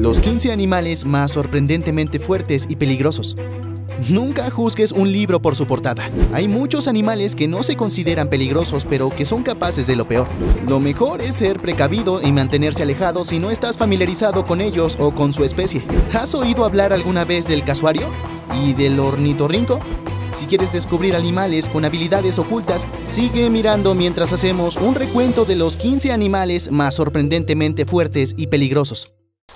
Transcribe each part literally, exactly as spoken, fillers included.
Los quince animales más sorprendentemente fuertes y peligrosos. Nunca juzgues un libro por su portada. Hay muchos animales que no se consideran peligrosos, pero que son capaces de lo peor. Lo mejor es ser precavido y mantenerse alejado si no estás familiarizado con ellos o con su especie. ¿Has oído hablar alguna vez del casuario y del ornitorrinco? Si quieres descubrir animales con habilidades ocultas, sigue mirando mientras hacemos un recuento de los quince animales más sorprendentemente fuertes y peligrosos.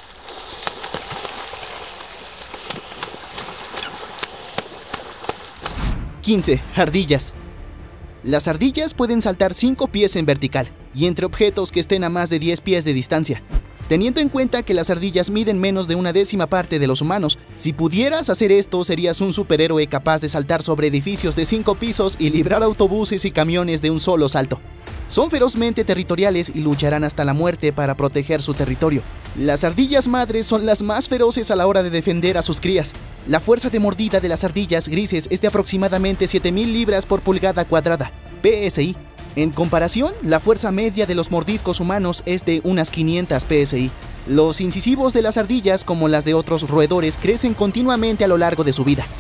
quince. Ardillas. Las ardillas pueden saltar cinco pies en vertical y entre objetos que estén a más de diez pies de distancia. Teniendo en cuenta que las ardillas miden menos de una décima parte de los humanos, si pudieras hacer esto serías un superhéroe capaz de saltar sobre edificios de cinco pisos y librar autobuses y camiones de un solo salto. Son ferozmente territoriales y lucharán hasta la muerte para proteger su territorio. Las ardillas madres son las más feroces a la hora de defender a sus crías. La fuerza de mordida de las ardillas grises es de aproximadamente siete mil libras por pulgada cuadrada, P S I. En comparación, la fuerza media de los mordiscos humanos es de unas quinientas P S I. Los incisivos de las ardillas, como las de otros roedores, crecen continuamente a lo largo de su vida.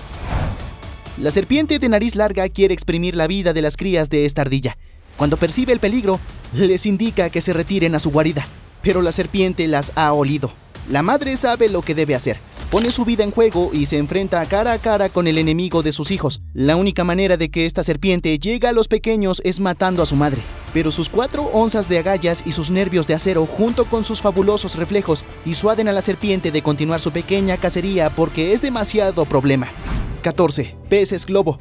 La serpiente de nariz larga quiere exprimir la vida de las crías de esta ardilla. Cuando percibe el peligro, les indica que se retiren a su guarida, pero la serpiente las ha olido. La madre sabe lo que debe hacer. Pone su vida en juego y se enfrenta cara a cara con el enemigo de sus hijos. La única manera de que esta serpiente llegue a los pequeños es matando a su madre. Pero sus cuatro onzas de agallas y sus nervios de acero, junto con sus fabulosos reflejos, disuaden a la serpiente de continuar su pequeña cacería porque es demasiado problema. catorce. Peces globo.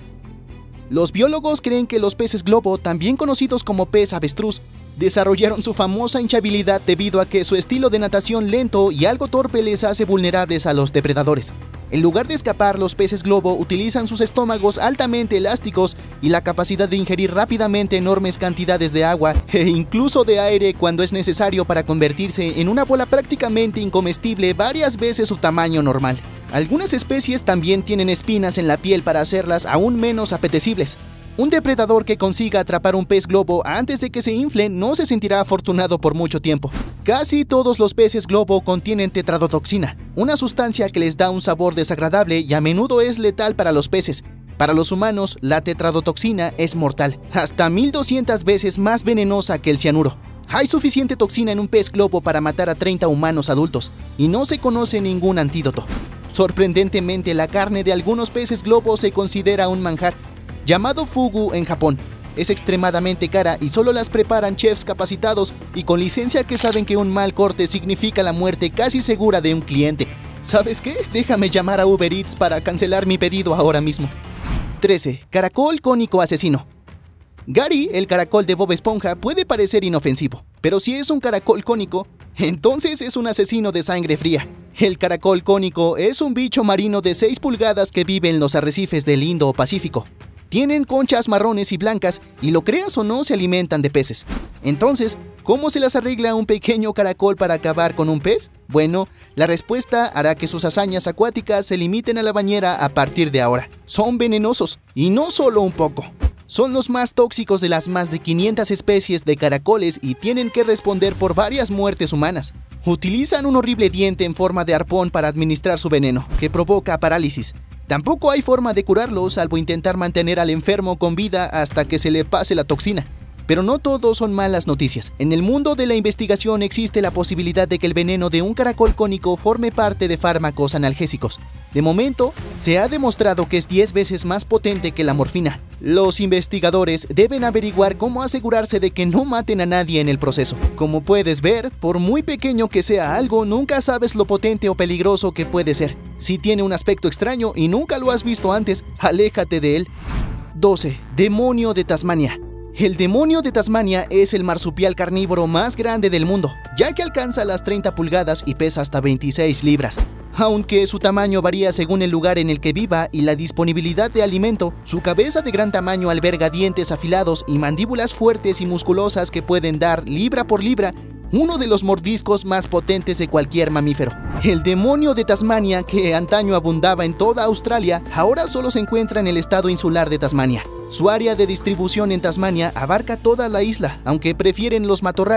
Los biólogos creen que los peces globo, también conocidos como pez avestruz, desarrollaron su famosa hinchabilidad debido a que su estilo de natación lento y algo torpe les hace vulnerables a los depredadores. En lugar de escapar, los peces globo utilizan sus estómagos altamente elásticos y la capacidad de ingerir rápidamente enormes cantidades de agua e incluso de aire cuando es necesario para convertirse en una bola prácticamente incomestible varias veces su tamaño normal. Algunas especies también tienen espinas en la piel para hacerlas aún menos apetecibles. Un depredador que consiga atrapar un pez globo antes de que se infle no se sentirá afortunado por mucho tiempo. Casi todos los peces globo contienen tetradotoxina, una sustancia que les da un sabor desagradable y a menudo es letal para los peces. Para los humanos, la tetradotoxina es mortal, hasta mil doscientas veces más venenosa que el cianuro. Hay suficiente toxina en un pez globo para matar a treinta humanos adultos, y no se conoce ningún antídoto. Sorprendentemente, la carne de algunos peces globo se considera un manjar, llamado fugu en Japón. Es extremadamente cara y solo las preparan chefs capacitados y con licencia que saben que un mal corte significa la muerte casi segura de un cliente. ¿Sabes qué? Déjame llamar a Uber Eats para cancelar mi pedido ahora mismo. trece. Caracol cónico asesino. Gary, el caracol de Bob Esponja, puede parecer inofensivo, pero si es un caracol cónico, entonces es un asesino de sangre fría. El caracol cónico es un bicho marino de seis pulgadas que vive en los arrecifes del Indo-Pacífico. Tienen conchas marrones y blancas y, lo creas o no, se alimentan de peces. Entonces, ¿cómo se las arregla un pequeño caracol para acabar con un pez? Bueno, la respuesta hará que sus hazañas acuáticas se limiten a la bañera a partir de ahora. Son venenosos, y no solo un poco. Son los más tóxicos de las más de quinientas especies de caracoles y tienen que responder por varias muertes humanas. Utilizan un horrible diente en forma de arpón para administrar su veneno, que provoca parálisis. Tampoco hay forma de curarlo, salvo intentar mantener al enfermo con vida hasta que se le pase la toxina. Pero no todo son malas noticias. En el mundo de la investigación existe la posibilidad de que el veneno de un caracol cónico forme parte de fármacos analgésicos. De momento, se ha demostrado que es diez veces más potente que la morfina. Los investigadores deben averiguar cómo asegurarse de que no maten a nadie en el proceso. Como puedes ver, por muy pequeño que sea algo, nunca sabes lo potente o peligroso que puede ser. Si tiene un aspecto extraño y nunca lo has visto antes, aléjate de él. doce. Demonio de Tasmania. El demonio de Tasmania es el marsupial carnívoro más grande del mundo, ya que alcanza las treinta pulgadas y pesa hasta veintiséis libras. Aunque su tamaño varía según el lugar en el que viva y la disponibilidad de alimento, su cabeza de gran tamaño alberga dientes afilados y mandíbulas fuertes y musculosas que pueden dar, libra por libra, uno de los mordiscos más potentes de cualquier mamífero. El demonio de Tasmania, que antaño abundaba en toda Australia, ahora solo se encuentra en el estado insular de Tasmania. Su área de distribución en Tasmania abarca toda la isla, aunque prefieren los matorrales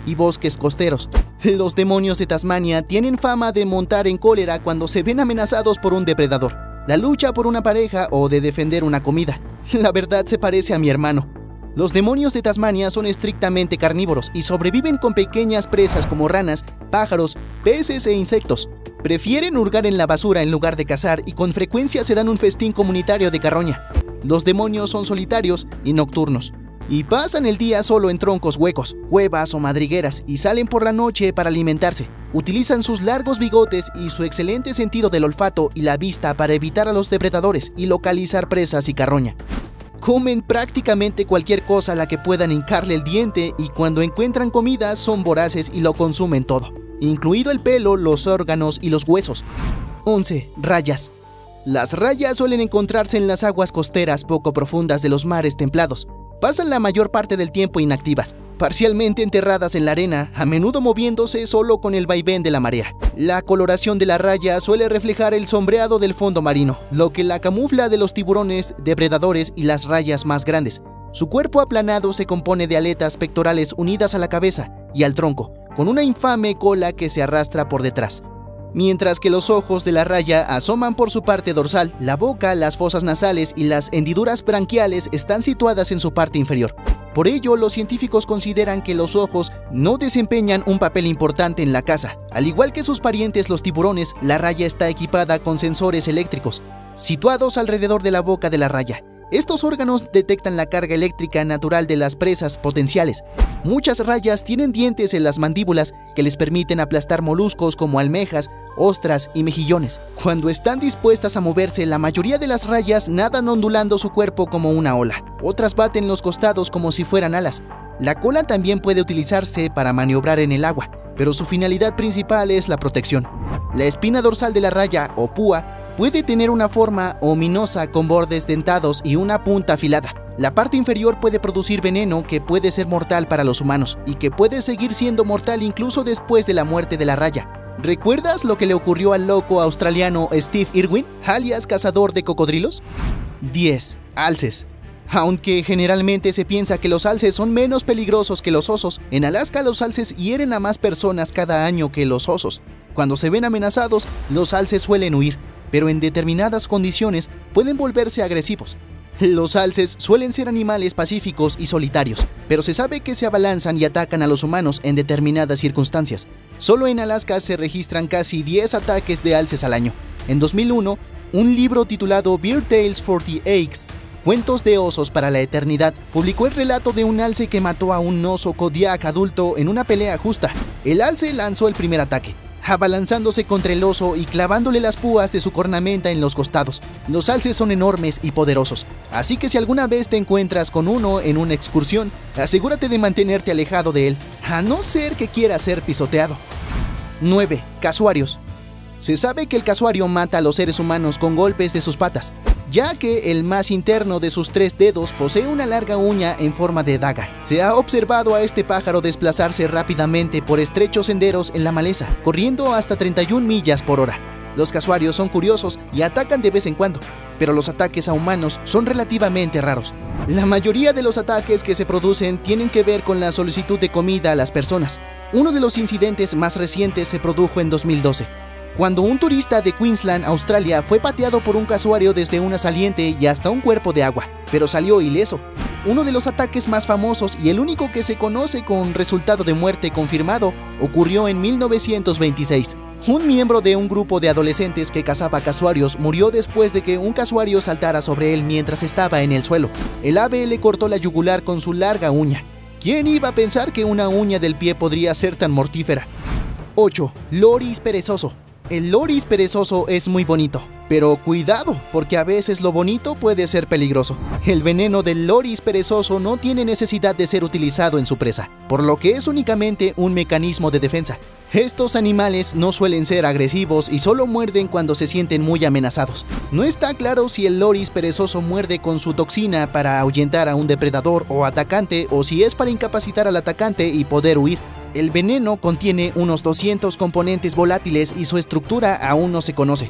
y bosques costeros. Los demonios de Tasmania tienen fama de montar en cólera cuando se ven amenazados por un depredador, la lucha por una pareja o de defender una comida. La verdad se parece a mi hermano. Los demonios de Tasmania son estrictamente carnívoros y sobreviven con pequeñas presas como ranas, pájaros, peces e insectos. Prefieren hurgar en la basura en lugar de cazar y con frecuencia se dan un festín comunitario de carroña. Los demonios son solitarios y nocturnos, y pasan el día solo en troncos huecos, cuevas o madrigueras y salen por la noche para alimentarse. Utilizan sus largos bigotes y su excelente sentido del olfato y la vista para evitar a los depredadores y localizar presas y carroña. Comen prácticamente cualquier cosa a la que puedan hincarle el diente y cuando encuentran comida son voraces y lo consumen todo, incluido el pelo, los órganos y los huesos. once. Rayas. Las rayas suelen encontrarse en las aguas costeras poco profundas de los mares templados. Pasan la mayor parte del tiempo inactivas, parcialmente enterradas en la arena, a menudo moviéndose solo con el vaivén de la marea. La coloración de la raya suele reflejar el sombreado del fondo marino, lo que la camufla de los tiburones, depredadores y las rayas más grandes. Su cuerpo aplanado se compone de aletas pectorales unidas a la cabeza y al tronco, con una infame cola que se arrastra por detrás. Mientras que los ojos de la raya asoman por su parte dorsal, la boca, las fosas nasales y las hendiduras branquiales están situadas en su parte inferior. Por ello, los científicos consideran que los ojos no desempeñan un papel importante en la caza. Al igual que sus parientes los tiburones, la raya está equipada con sensores eléctricos, situados alrededor de la boca de la raya. Estos órganos detectan la carga eléctrica natural de las presas potenciales. Muchas rayas tienen dientes en las mandíbulas que les permiten aplastar moluscos como almejas, ostras y mejillones. Cuando están dispuestas a moverse, la mayoría de las rayas nadan ondulando su cuerpo como una ola. Otras baten los costados como si fueran alas. La cola también puede utilizarse para maniobrar en el agua, pero su finalidad principal es la protección. La espina dorsal de la raya, o púa, puede tener una forma ominosa con bordes dentados y una punta afilada. La parte inferior puede producir veneno que puede ser mortal para los humanos y que puede seguir siendo mortal incluso después de la muerte de la raya. ¿Recuerdas lo que le ocurrió al loco australiano Steve Irwin, alias cazador de cocodrilos? diez. Alces. Aunque generalmente se piensa que los alces son menos peligrosos que los osos, en Alaska los alces hieren a más personas cada año que los osos. Cuando se ven amenazados, los alces suelen huir, pero en determinadas condiciones pueden volverse agresivos. Los alces suelen ser animales pacíficos y solitarios, pero se sabe que se abalanzan y atacan a los humanos en determinadas circunstancias. Solo en Alaska se registran casi diez ataques de alces al año. En dos mil uno, un libro titulado Bear Tales for the Ages, Cuentos de osos para la eternidad, publicó el relato de un alce que mató a un oso Kodiak adulto en una pelea justa. El alce lanzó el primer ataque, abalanzándose contra el oso y clavándole las púas de su cornamenta en los costados. Los alces son enormes y poderosos, así que si alguna vez te encuentras con uno en una excursión, asegúrate de mantenerte alejado de él, a no ser que quiera ser pisoteado. nueve. Casuarios. Se sabe que el casuario mata a los seres humanos con golpes de sus patas, ya que el más interno de sus tres dedos posee una larga uña en forma de daga. Se ha observado a este pájaro desplazarse rápidamente por estrechos senderos en la maleza, corriendo hasta treinta y una millas por hora. Los casuarios son curiosos y atacan de vez en cuando, pero los ataques a humanos son relativamente raros. La mayoría de los ataques que se producen tienen que ver con la solicitud de comida a las personas. Uno de los incidentes más recientes se produjo en dos mil doce. Cuando un turista de Queensland, Australia, fue pateado por un casuario desde una saliente y hasta un cuerpo de agua, pero salió ileso. Uno de los ataques más famosos y el único que se conoce con resultado de muerte confirmado ocurrió en mil novecientos veintiséis. Un miembro de un grupo de adolescentes que cazaba casuarios murió después de que un casuario saltara sobre él mientras estaba en el suelo. El ave le cortó la yugular con su larga uña. ¿Quién iba a pensar que una uña del pie podría ser tan mortífera? ocho. Loris perezoso. El loris perezoso es muy bonito, pero cuidado, porque a veces lo bonito puede ser peligroso. El veneno del loris perezoso no tiene necesidad de ser utilizado en su presa, por lo que es únicamente un mecanismo de defensa. Estos animales no suelen ser agresivos y solo muerden cuando se sienten muy amenazados. No está claro si el loris perezoso muerde con su toxina para ahuyentar a un depredador o atacante o si es para incapacitar al atacante y poder huir. El veneno contiene unos doscientos componentes volátiles y su estructura aún no se conoce.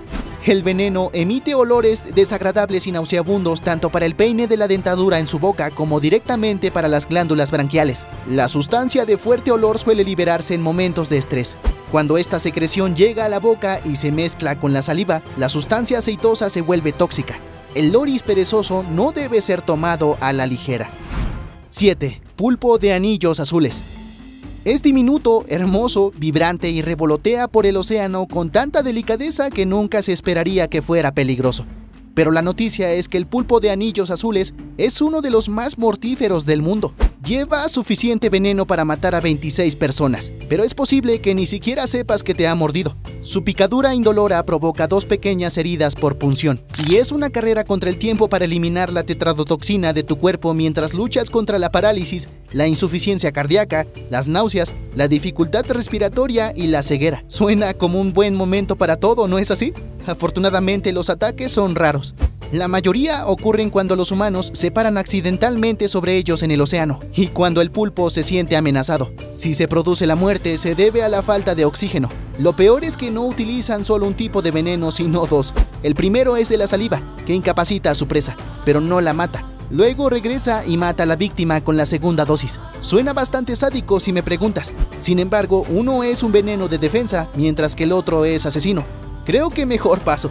El veneno emite olores desagradables y nauseabundos tanto para el peine de la dentadura en su boca como directamente para las glándulas branquiales. La sustancia de fuerte olor suele liberarse en momentos de estrés. Cuando esta secreción llega a la boca y se mezcla con la saliva, la sustancia aceitosa se vuelve tóxica. El loris perezoso no debe ser tomado a la ligera. siete. Pulpo de anillos azules. Es diminuto, hermoso, vibrante y revolotea por el océano con tanta delicadeza que nunca se esperaría que fuera peligroso. Pero la noticia es que el pulpo de anillos azules es uno de los más mortíferos del mundo. Lleva suficiente veneno para matar a veintiséis personas, pero es posible que ni siquiera sepas que te ha mordido. Su picadura indolora provoca dos pequeñas heridas por punción, y es una carrera contra el tiempo para eliminar la tetradotoxina de tu cuerpo mientras luchas contra la parálisis, la insuficiencia cardíaca, las náuseas, la dificultad respiratoria y la ceguera. Suena como un buen momento para todo, ¿no es así? Afortunadamente, los ataques son raros. La mayoría ocurren cuando los humanos se paran accidentalmente sobre ellos en el océano y cuando el pulpo se siente amenazado. Si se produce la muerte, se debe a la falta de oxígeno. Lo peor es que no utilizan solo un tipo de veneno, sino dos. El primero es de la saliva, que incapacita a su presa, pero no la mata. Luego regresa y mata a la víctima con la segunda dosis. Suena bastante sádico si me preguntas. Sin embargo, uno es un veneno de defensa, mientras que el otro es asesino. Creo que mejor paso.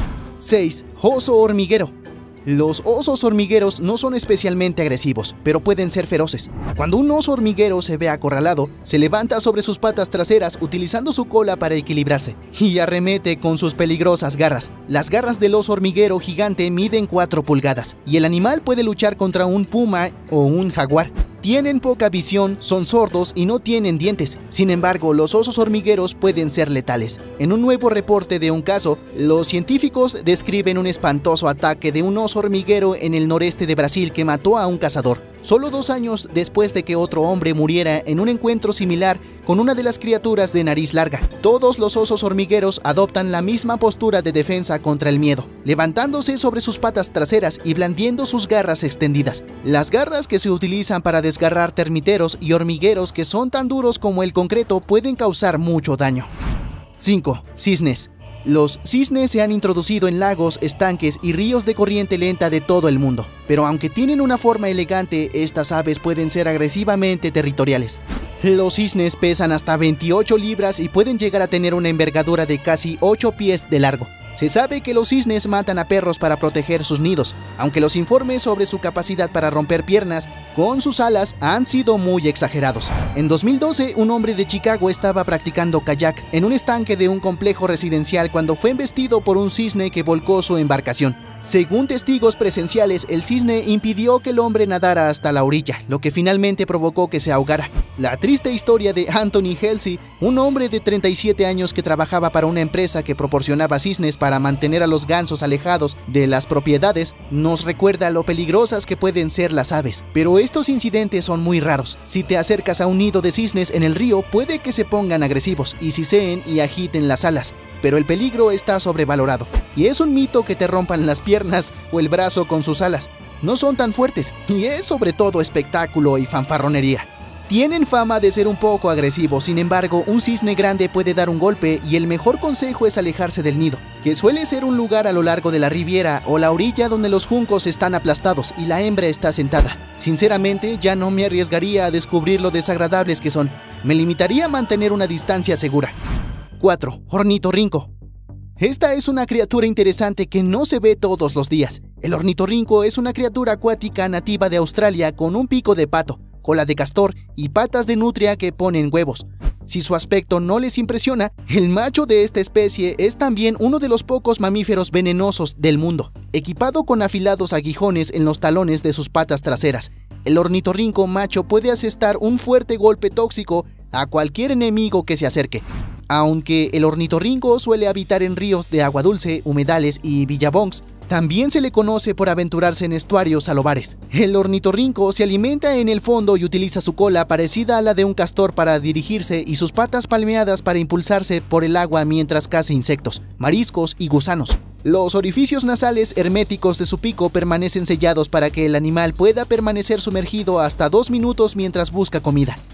seis. Oso hormiguero. Los osos hormigueros no son especialmente agresivos, pero pueden ser feroces. Cuando un oso hormiguero se ve acorralado, se levanta sobre sus patas traseras utilizando su cola para equilibrarse y arremete con sus peligrosas garras. Las garras del oso hormiguero gigante miden cuatro pulgadas y el animal puede luchar contra un puma o un jaguar. Tienen poca visión, son sordos y no tienen dientes. Sin embargo, los osos hormigueros pueden ser letales. En un nuevo reporte de un caso, los científicos describen un espantoso ataque de un oso hormiguero en el noreste de Brasil que mató a un cazador, solo dos años después de que otro hombre muriera en un encuentro similar con una de las criaturas de nariz larga. Todos los osos hormigueros adoptan la misma postura de defensa contra el miedo, levantándose sobre sus patas traseras y blandiendo sus garras extendidas. Las garras que se utilizan para desgarrar termiteros y hormigueros que son tan duros como el concreto pueden causar mucho daño. cinco. Cisnes. Los cisnes se han introducido en lagos, estanques y ríos de corriente lenta de todo el mundo, pero aunque tienen una forma elegante, estas aves pueden ser agresivamente territoriales. Los cisnes pesan hasta veintiocho libras y pueden llegar a tener una envergadura de casi ocho pies de largo. Se sabe que los cisnes matan a perros para proteger sus nidos, aunque los informes sobre su capacidad para romper piernas con sus alas han sido muy exagerados. En dos mil doce, un hombre de Chicago estaba practicando kayak en un estanque de un complejo residencial cuando fue embestido por un cisne que volcó su embarcación. Según testigos presenciales, el cisne impidió que el hombre nadara hasta la orilla, lo que finalmente provocó que se ahogara. La triste historia de Anthony Halsey, un hombre de treinta y siete años que trabajaba para una empresa que proporcionaba cisnes para mantener a los gansos alejados de las propiedades, nos recuerda lo peligrosas que pueden ser las aves. Pero estos incidentes son muy raros. Si te acercas a un nido de cisnes en el río, puede que se pongan agresivos y siseen y agiten las alas. Pero el peligro está sobrevalorado. Y es un mito que te rompan las piernas o el brazo con sus alas. No son tan fuertes y es sobre todo espectáculo y fanfarronería. Tienen fama de ser un poco agresivos, sin embargo, un cisne grande puede dar un golpe y el mejor consejo es alejarse del nido, que suele ser un lugar a lo largo de la riviera o la orilla donde los juncos están aplastados y la hembra está sentada. Sinceramente, ya no me arriesgaría a descubrir lo desagradables que son. Me limitaría a mantener una distancia segura. cuatro. Ornitorrinco. Esta es una criatura interesante que no se ve todos los días. El ornitorrinco es una criatura acuática nativa de Australia con un pico de pato, cola de castor y patas de nutria que ponen huevos. Si su aspecto no les impresiona, el macho de esta especie es también uno de los pocos mamíferos venenosos del mundo, equipado con afilados aguijones en los talones de sus patas traseras. El ornitorrinco macho puede asestar un fuerte golpe tóxico a cualquier enemigo que se acerque. Aunque el ornitorrinco suele habitar en ríos de agua dulce, humedales y billabongs, también se le conoce por aventurarse en estuarios salobares. El ornitorrinco se alimenta en el fondo y utiliza su cola parecida a la de un castor para dirigirse y sus patas palmeadas para impulsarse por el agua mientras caza insectos, mariscos y gusanos. Los orificios nasales herméticos de su pico permanecen sellados para que el animal pueda permanecer sumergido hasta dos minutos mientras busca comida.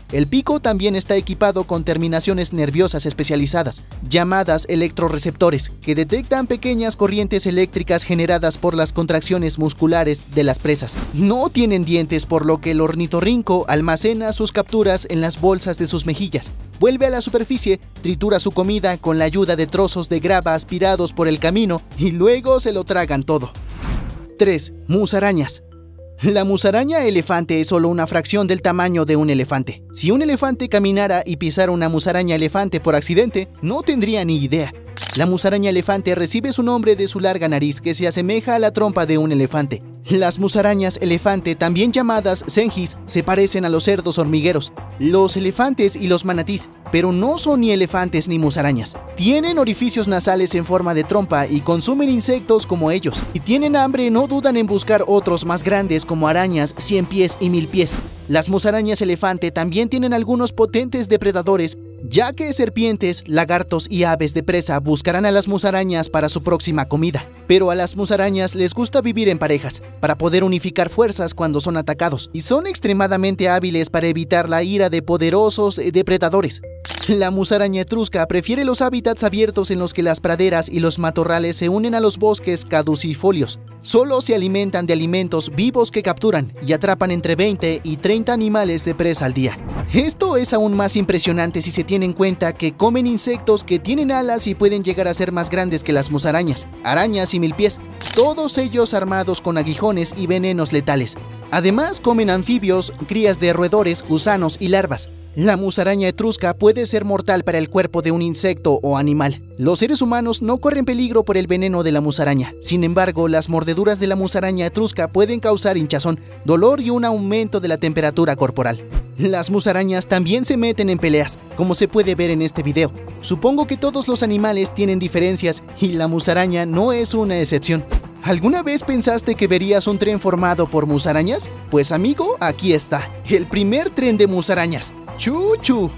El pico también está equipado con terminaciones nerviosas especializadas, llamadas electroreceptores, que detectan pequeñas corrientes eléctricas generadas por las contracciones musculares de las presas. No tienen dientes, por lo que el ornitorrinco almacena sus capturas en las bolsas de sus mejillas. Vuelve a la superficie, tritura su comida con la ayuda de trozos de grava aspirados por el camino y luego se lo tragan todo. tres. Musarañas. La musaraña elefante es solo una fracción del tamaño de un elefante. Si un elefante caminara y pisara una musaraña elefante por accidente, no tendría ni idea. La musaraña elefante recibe su nombre de su larga nariz, que se asemeja a la trompa de un elefante. Las musarañas elefante, también llamadas senjis, se parecen a los cerdos hormigueros, los elefantes y los manatís, pero no son ni elefantes ni musarañas. Tienen orificios nasales en forma de trompa y consumen insectos como ellos. Si tienen hambre, no dudan en buscar otros más grandes como arañas, cien pies y mil pies. Las musarañas elefante también tienen algunos potentes depredadores, ya que serpientes, lagartos y aves de presa buscarán a las musarañas para su próxima comida. Pero a las musarañas les gusta vivir en parejas, para poder unificar fuerzas cuando son atacados, y son extremadamente hábiles para evitar la ira de poderosos depredadores. La musaraña etrusca prefiere los hábitats abiertos en los que las praderas y los matorrales se unen a los bosques caducifolios. Solo se alimentan de alimentos vivos que capturan y atrapan entre veinte y treinta animales de presa al día. Esto es aún más impresionante si se tiene en cuenta que comen insectos que tienen alas y pueden llegar a ser más grandes que las musarañas, arañas y milpiés, todos ellos armados con aguijones y venenos letales. Además, comen anfibios, crías de roedores, gusanos y larvas. La musaraña etrusca puede ser mortal para el cuerpo de un insecto o animal. Los seres humanos no corren peligro por el veneno de la musaraña. Sin embargo, las mordeduras de la musaraña etrusca pueden causar hinchazón, dolor y un aumento de la temperatura corporal. Las musarañas también se meten en peleas, como se puede ver en este video. Supongo que todos los animales tienen diferencias y la musaraña no es una excepción. ¿Alguna vez pensaste que verías un tren formado por musarañas? Pues amigo, aquí está, el primer tren de musarañas. ¡Chu-chu!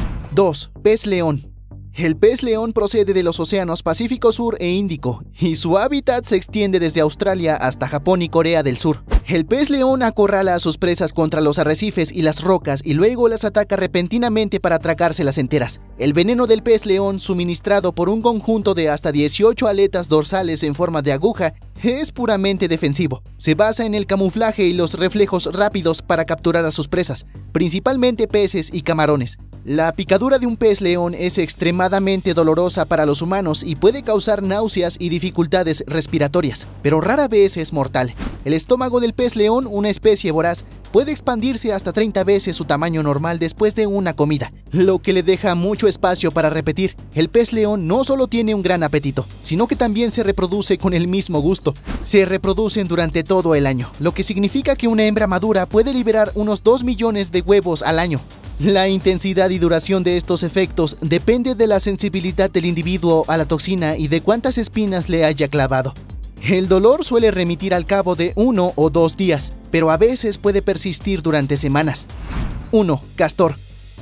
dos. Pez león. El pez león procede de los océanos Pacífico Sur e Índico, y su hábitat se extiende desde Australia hasta Japón y Corea del Sur. El pez león acorrala a sus presas contra los arrecifes y las rocas y luego las ataca repentinamente para tragárselas enteras. El veneno del pez león, suministrado por un conjunto de hasta dieciocho aletas dorsales en forma de aguja, es puramente defensivo. Se basa en el camuflaje y los reflejos rápidos para capturar a sus presas, principalmente peces y camarones. La picadura de un pez león es extremadamente dolorosa para los humanos y puede causar náuseas y dificultades respiratorias, pero rara vez es mortal. El estómago del pez león, una especie voraz, puede expandirse hasta treinta veces su tamaño normal después de una comida, lo que le deja mucho espacio para repetir. El pez león no solo tiene un gran apetito, sino que también se reproduce con el mismo gusto. Se reproducen durante todo el año, lo que significa que una hembra madura puede liberar unos dos millones de huevos al año. La intensidad y duración de estos efectos depende de la sensibilidad del individuo a la toxina y de cuántas espinas le haya clavado. El dolor suele remitir al cabo de uno o dos días, pero a veces puede persistir durante semanas. uno. Castor.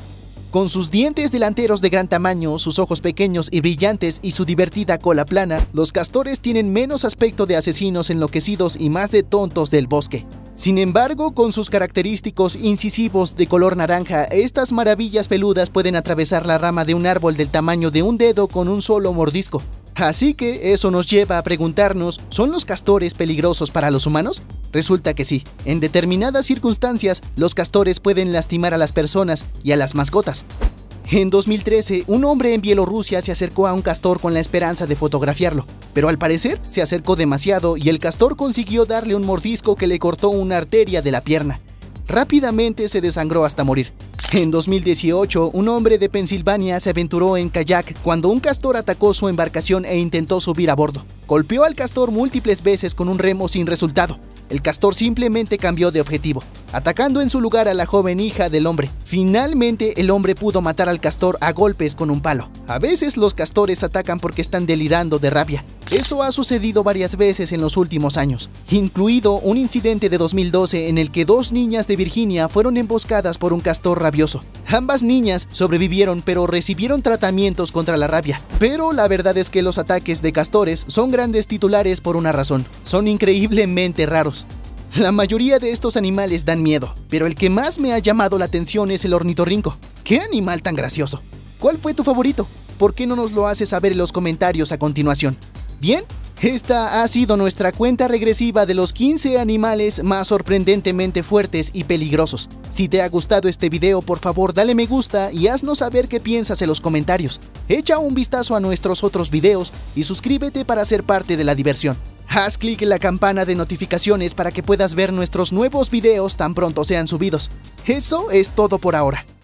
Con sus dientes delanteros de gran tamaño, sus ojos pequeños y brillantes y su divertida cola plana, los castores tienen menos aspecto de asesinos enloquecidos y más de tontos del bosque. Sin embargo, con sus característicos incisivos de color naranja, estas maravillas peludas pueden atravesar la rama de un árbol del tamaño de un dedo con un solo mordisco. Así que eso nos lleva a preguntarnos, ¿son los castores peligrosos para los humanos? Resulta que sí. En determinadas circunstancias, los castores pueden lastimar a las personas y a las mascotas. En dos mil trece, un hombre en Bielorrusia se acercó a un castor con la esperanza de fotografiarlo, pero al parecer se acercó demasiado y el castor consiguió darle un mordisco que le cortó una arteria de la pierna. Rápidamente se desangró hasta morir. En dos mil dieciocho, un hombre de Pensilvania se aventuró en kayak cuando un castor atacó su embarcación e intentó subir a bordo. Golpeó al castor múltiples veces con un remo sin resultado. El castor simplemente cambió de objetivo, atacando en su lugar a la joven hija del hombre. Finalmente, el hombre pudo matar al castor a golpes con un palo. A veces los castores atacan porque están delirando de rabia. Eso ha sucedido varias veces en los últimos años, incluido un incidente de dos mil doce en el que dos niñas de Virginia fueron emboscadas por un castor rabioso. Ambas niñas sobrevivieron, pero recibieron tratamientos contra la rabia. Pero la verdad es que los ataques de castores son grandes titulares por una razón: son increíblemente raros. La mayoría de estos animales dan miedo, pero el que más me ha llamado la atención es el ornitorrinco. ¡Qué animal tan gracioso! ¿Cuál fue tu favorito? ¿Por qué no nos lo haces saber en los comentarios a continuación? Bien, esta ha sido nuestra cuenta regresiva de los quince animales más sorprendentemente fuertes y peligrosos. Si te ha gustado este video, por favor dale me gusta y haznos saber qué piensas en los comentarios. Echa un vistazo a nuestros otros videos y suscríbete para ser parte de la diversión. Haz clic en la campana de notificaciones para que puedas ver nuestros nuevos videos tan pronto sean subidos. Eso es todo por ahora.